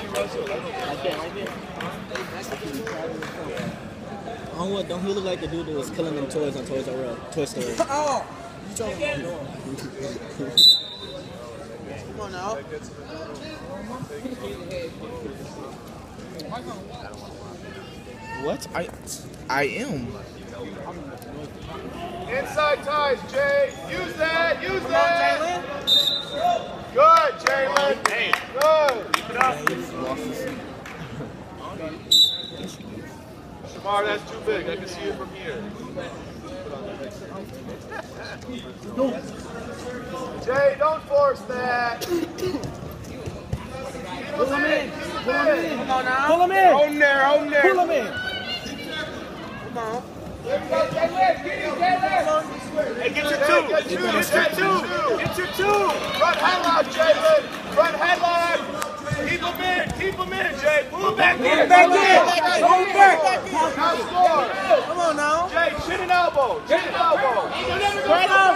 Don't he look like the dude that was killing them toys on Toys R Us, Toy Story? Oh! You talking about Come on now. What? I am. Inside ties, Jay. Use that. Use that. Good, Jalen. Hey. Good. Keep it up. Shamar, that's too big. I can see it from here. Jay, don't force that. Pull him in. Pull him in. Come on now. Pull him in. Hold him there. Hold him there. Pull him in. Come on. There we go, Jalen. Get him, Jalen. Hey, get your two. Get your two. Get your two. Front headlock, Jalen. Front headlock. Keep him in. Keep him in, Jay. Pull him back in. Back in. Go back. Now score. Come on now. Jay, chin and elbow. Chin and elbow. Turn out.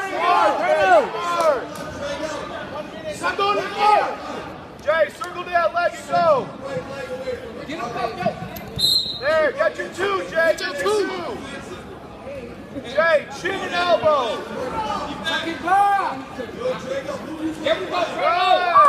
Stop going to the floor. Jay, circle that leg and go. There, got your two, Jay. Get your two. Jay, chin and elbow. Everybody,